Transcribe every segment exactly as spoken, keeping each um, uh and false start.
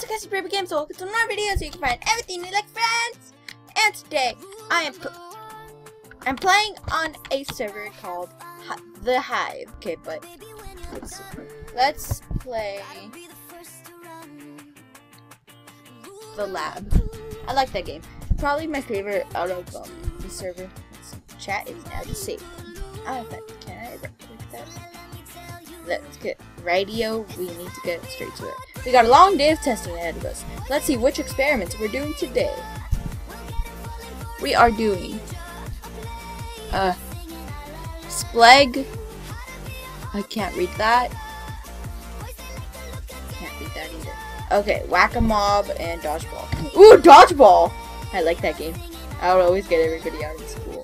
to Cassie Paper Games, so welcome to another video so you can find everything you like, friends. And today I am I'm playing on a server called Hi the Hive. Okay, but let's, let's play the lab. I like that game. Probably my favorite out of um, the server. Chat is now disabled. I don't know if I can I ever click that. Let's get radio. We need to get straight to it. We got a long day of testing ahead of us. Let's see which experiments we're doing today. We are doing uh Spleg. I can't read that. Can't read that either. Okay, Whack-a-Mob and Dodgeball. Ooh, Dodgeball! I like that game. I would always get everybody out in school.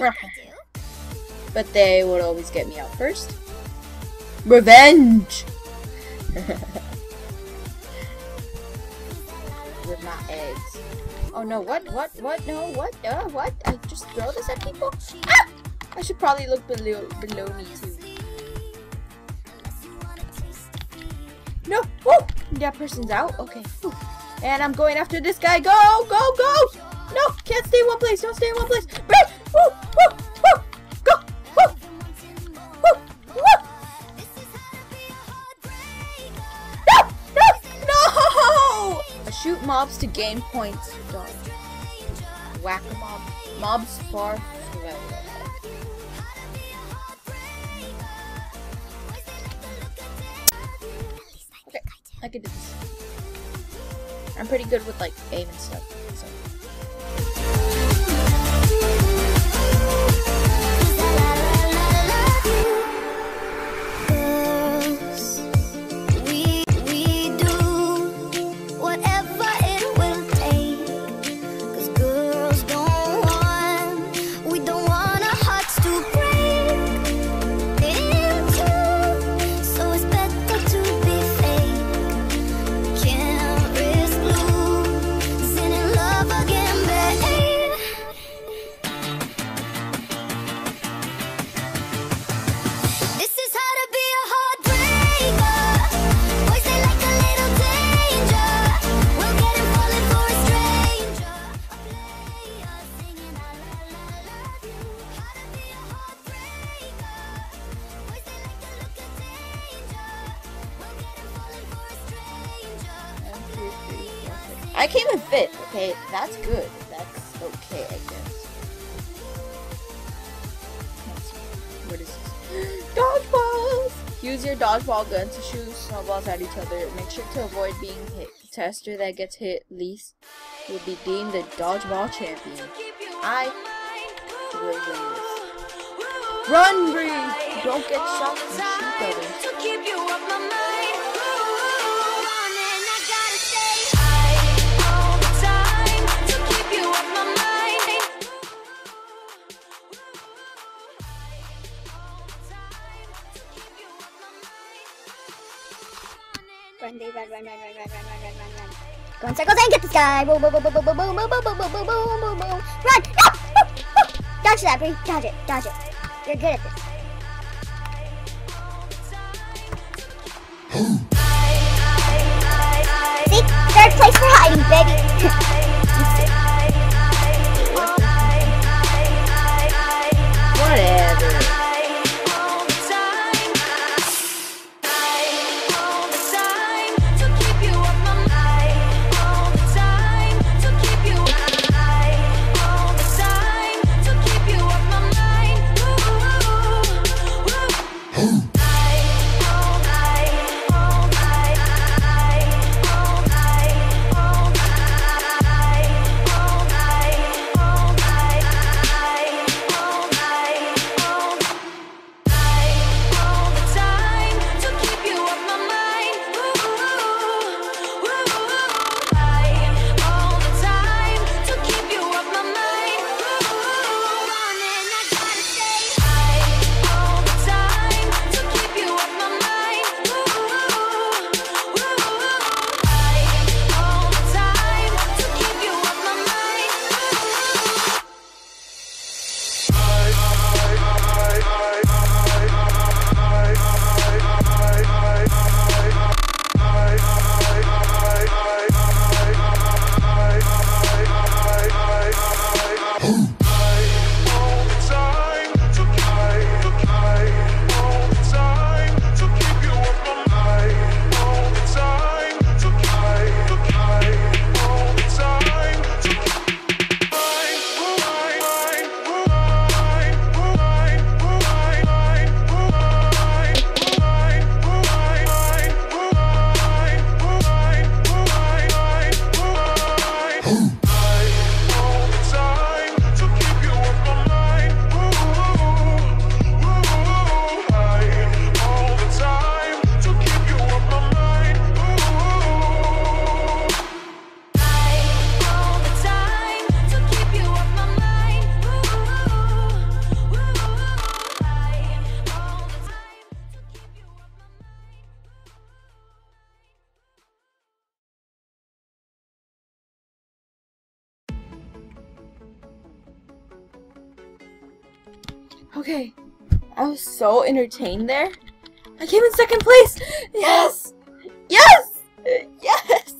But they would always get me out first. Revenge! With my eggs. Oh no, what, what, what, no, what, uh, what? I just throw this at people? Ah! I should probably look below, below me too. No! Whoa! That person's out? Okay. Whew. And I'm going after this guy. Go! Go! Go! No! Can't stay in one place! Don't stay in one place! Woo! Woo! Woo! Go! Woo! Woo! Woo! No! No! No! I shoot mobs to gain points. Dog. Whack a mob. Mobs far away. Okay, I can do this. I'm pretty good with like aim and stuff. So. I came in fifth, okay? That's good. That's okay, I guess. What is this? Dodgeballs! Use your dodgeball gun to shoot snowballs at each other. Make sure to avoid being hit. The tester that gets hit least will be deemed the dodgeball champion. I will win this. Run, Bree! Don't get shot and shoot others. Run, Dave, run, run, run, run, run, run, run, run, run. Go in circles and get this guy. Boom, boom, boom, boom, boom, boom, boom, boom, boom, boom, boom, boom, boom, boom, boom. Run! No! Woo! Woo! Dodge that, Bree. Dodge it, dodge it. You're good at this. See? Third place for hiding, baby. Whatever. Okay. I was so entertained there. I came in second place. Yes. Yes. Yes.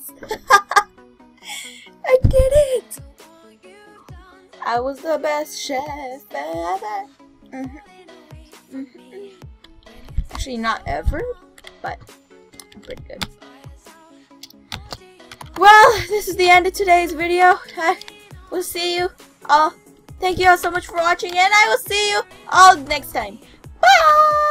I did it. I was the best chef ever. Mm-hmm. Mm-hmm. Actually, not ever, but I'm pretty good. Well, this is the end of today's video. I will see you all. Thank you all so much for watching, and I will see you all next time. Bye!